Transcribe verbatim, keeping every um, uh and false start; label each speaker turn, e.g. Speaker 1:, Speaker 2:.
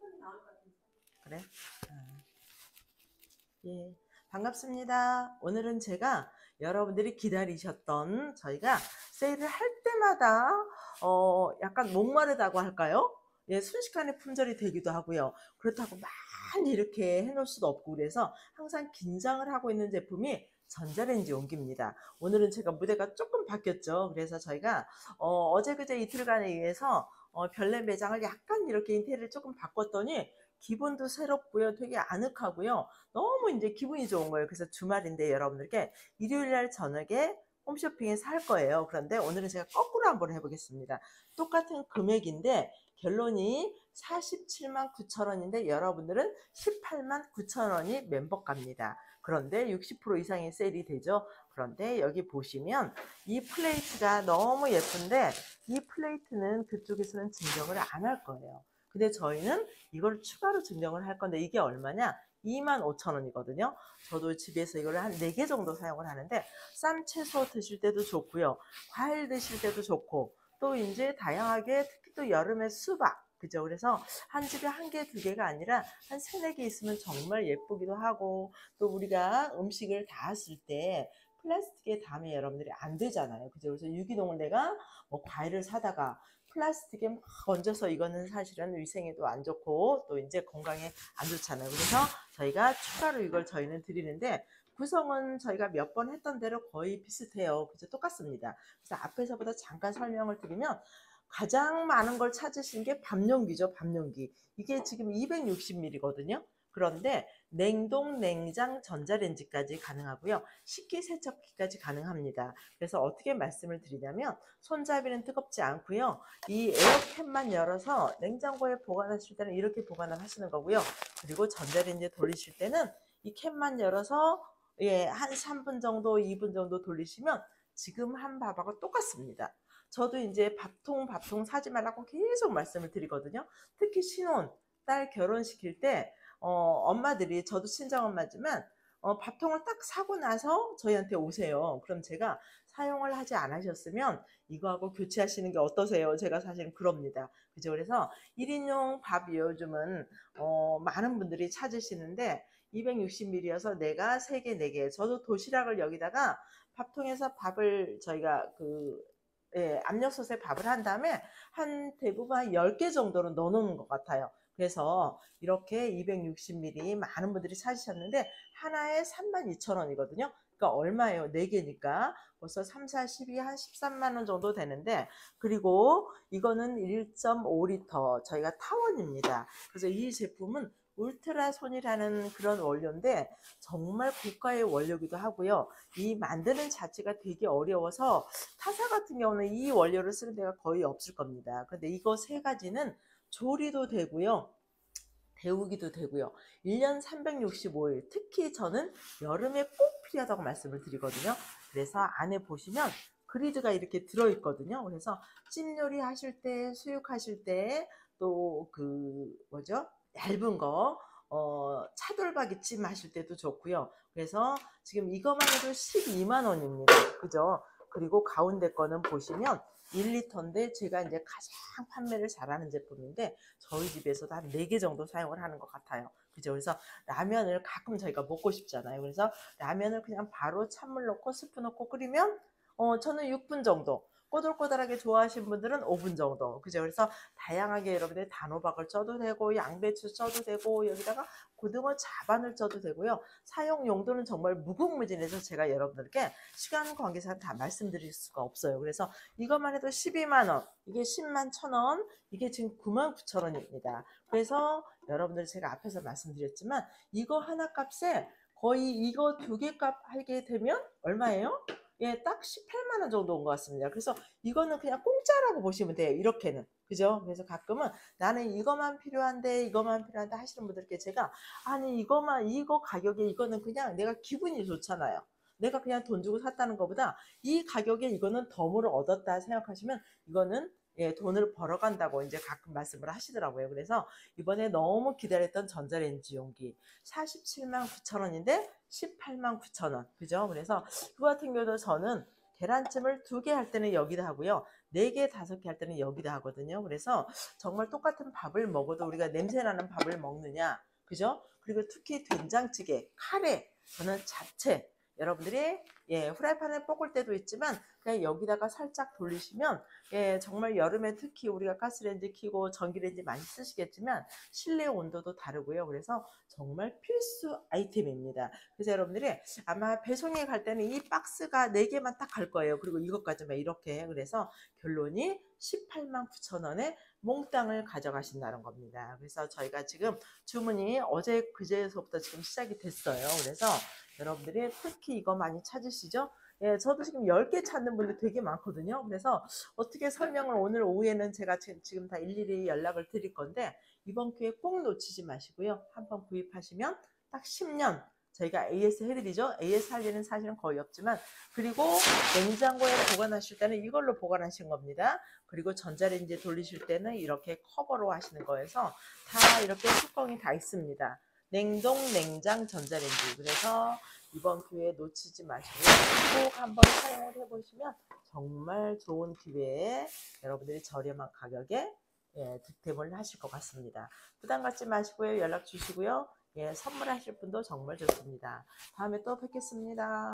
Speaker 1: 그래? 아, 예. 반갑습니다. 오늘은 제가 여러분들이 기다리셨던 저희가 세일을 할 때마다 어 약간 목마르다고 할까요? 예, 순식간에 품절이 되기도 하고요. 그렇다고 많이 이렇게 해놓을 수도 없고 그래서 항상 긴장을 하고 있는 제품이 전자레인지 용기입니다. 오늘은 제가 무대가 조금 바뀌었죠. 그래서 저희가 어, 어제 그제 이틀간에 의해서 어, 별내 매장을 약간 이렇게 인테리어를 조금 바꿨더니 기분도 새롭고요. 되게 아늑하고요. 너무 이제 기분이 좋은 거예요. 그래서 주말인데 여러분들께 일요일 날 저녁에 홈쇼핑에서 할 거예요. 그런데 오늘은 제가 거꾸로 한번 해보겠습니다. 똑같은 금액인데 결론이 사십칠만 구천 원인데 여러분들은 십팔만 구천 원이 멤버값입니다. 그런데 육십 퍼센트 이상의 세일이 되죠. 그런데 여기 보시면 이 플레이트가 너무 예쁜데 이 플레이트는 그쪽에서는 증정을 안 할 거예요. 근데 저희는 이걸 추가로 증정을 할 건데 이게 얼마냐? 이만 오천 원이거든요. 저도 집에서 이걸 한 네 개 정도 사용을 하는데 쌈 채소 드실 때도 좋고요. 과일 드실 때도 좋고 또 이제 다양하게 특히 또 여름에 수박 그죠? 그래서 한 집에 한 개, 두 개가 아니라 한 세네 개 있으면 정말 예쁘기도 하고 또 우리가 음식을 닿았을 때 플라스틱에 담에 여러분들이 안 되잖아요. 그죠? 그래서 유기농을 내가 뭐 과일을 사다가 플라스틱에 막 얹어서 이거는 사실은 위생에도 안 좋고 또 이제 건강에 안 좋잖아요. 그래서 저희가 추가로 이걸 저희는 드리는데 구성은 저희가 몇 번 했던 대로 거의 비슷해요. 그죠? 똑같습니다. 그래서 앞에서보다 잠깐 설명을 드리면 가장 많은 걸 찾으신 게 밥용기죠. 밥용기. 이게 지금 이백육십 밀리리터거든요. 그런데 냉동, 냉장, 전자레인지까지 가능하고요. 식기세척기까지 가능합니다. 그래서 어떻게 말씀을 드리냐면 손잡이는 뜨겁지 않고요. 이 에어캡만 열어서 냉장고에 보관하실 때는 이렇게 보관을 하시는 거고요. 그리고 전자레인지에 돌리실 때는 이 캡만 열어서 예, 한 삼 분 정도, 이 분 정도 돌리시면 지금 한 밥하고 똑같습니다. 저도 이제 밥통 밥통 사지 말라고 계속 말씀을 드리거든요. 특히 신혼 딸 결혼시킬 때 어, 엄마들이 저도 친정엄마지만 어, 밥통을 딱 사고 나서 저희한테 오세요. 그럼 제가 사용을 하지 않으셨으면 이거하고 교체하시는 게 어떠세요? 제가 사실은 그럽니다. 그죠? 그래서 일 인용 밥이 요즘은 어, 많은 분들이 찾으시는데 이백육십 밀리리터여서 내가 세 개, 네 개. 저도 도시락을 여기다가 밥통에서 밥을 저희가 그 예, 압력솥에 밥을 한 다음에 한 대부분 한 열 개 정도는 넣어 놓는 것 같아요. 그래서 이렇게 이백육십 밀리리터 많은 분들이 찾으셨는데 하나에 삼만 이천 원이거든요. 그러니까 얼마예요? 네 개니까 벌써 삼, 사, 십이 한 십삼만 원 정도 되는데 그리고 이거는 일 점 오 리터 저희가 타원입니다. 그래서 이 제품은 울트라손이라는 그런 원료인데 정말 고가의 원료기도 하고요. 이 만드는 자체가 되게 어려워서 타사 같은 경우는 이 원료를 쓰는 데가 거의 없을 겁니다. 근데 이거 세 가지는 조리도 되고요. 데우기도 되고요. 일 년 삼백육십오 일 특히 저는 여름에 꼭 필요하다고 말씀을 드리거든요. 그래서 안에 보시면 그리드가 이렇게 들어있거든요. 그래서 찜 요리 하실 때 수육하실 때 또 그 뭐죠? 얇은 거 어, 차돌박이 찜 하실 때도 좋고요. 그래서 지금 이거만 해도 십이만 원입니다. 그죠? 그리고 가운데 거는 보시면 일 리터인데 제가 이제 가장 판매를 잘하는 제품인데 저희 집에서도 한 네 개 정도 사용을 하는 것 같아요. 그죠? 그래서 라면을 가끔 저희가 먹고 싶잖아요. 그래서 라면을 그냥 바로 찬물 넣고 스프 넣고 끓이면 어, 저는 육 분 정도. 꼬들꼬들하게 좋아하시는 분들은 오 분 정도. 그죠? 그래서 다양하게 여러분들 단호박을 쪄도 되고 양배추 쪄도 되고 여기다가 고등어 자반을 쪄도 되고요. 사용 용도는 정말 무궁무진해서 제가 여러분들께 시간 관계상 다 말씀드릴 수가 없어요. 그래서 이것만 해도 십이만 원, 이게 십만 천 원, 이게 지금 구만 구천 원입니다. 그래서 여러분들 제가 앞에서 말씀드렸지만 이거 하나 값에 거의 이거 두 개 값 하게 되면 얼마예요? 예, 딱 십팔만 원 정도 온 것 같습니다. 그래서 이거는 그냥 공짜라고 보시면 돼요. 이렇게는. 그죠? 그래서 가끔은 나는 이것만 필요한데 이것만 필요한데 하시는 분들께 제가 아니 이거만 이거 가격에 이거는 그냥 내가 기분이 좋잖아요. 내가 그냥 돈 주고 샀다는 것보다 이 가격에 이거는 덤으로 얻었다 생각하시면 이거는 예, 돈을 벌어간다고 이제 가끔 말씀을 하시더라고요. 그래서 이번에 너무 기다렸던 전자레인지 용기 사십칠만 구천 원인데 십팔만 구천 원. 그죠? 그래서 그 같은 경우도 저는 계란찜을 두 개 할 때는 여기다 하고요. 네 개, 다섯 개 할 때는 여기다 하거든요. 그래서 정말 똑같은 밥을 먹어도 우리가 냄새나는 밥을 먹느냐, 그죠? 그리고 특히 된장찌개, 카레, 저는 잡채, 여러분들이 예, 후라이팬에 볶을 때도 있지만 그냥 여기다가 살짝 돌리시면 예, 정말 여름에 특히 우리가 가스레인지 켜고 전기레인지 많이 쓰시겠지만 실내 온도도 다르고요. 그래서 정말 필수 아이템입니다. 그래서 여러분들이 아마 배송에 갈 때는 이 박스가 네 개만 딱 갈 거예요. 그리고 이것까지만 이렇게. 그래서 결론이 십팔만 구천 원에 몽땅을 가져가신다는 겁니다. 그래서 저희가 지금 주문이 어제 그제서부터 지금 시작이 됐어요. 그래서 여러분들이 특히 이거 많이 찾으시죠? 예, 저도 지금 열 개 찾는 분들 되게 많거든요. 그래서 어떻게 설명을 오늘 오후에는 제가 지금 다 일일이 연락을 드릴 건데 이번 기회에 꼭 놓치지 마시고요. 한번 구입하시면 딱 십 년 저희가 에이에스 해드리죠. 에이에스 할 일은 사실은 거의 없지만 그리고 냉장고에 보관하실 때는 이걸로 보관하신 겁니다. 그리고 전자레인지에 돌리실 때는 이렇게 커버로 하시는 거여서 다 이렇게 뚜껑이 다 있습니다. 냉동, 냉장, 전자레인지. 그래서 이번 기회에 놓치지 마시고 꼭 한번 사용을 해보시면 정말 좋은 기회에 여러분들이 저렴한 가격에 예, 득템을 하실 것 같습니다. 부담 갖지 마시고요. 연락 주시고요. 예, 선물하실 분도 정말 좋습니다. 다음에 또 뵙겠습니다.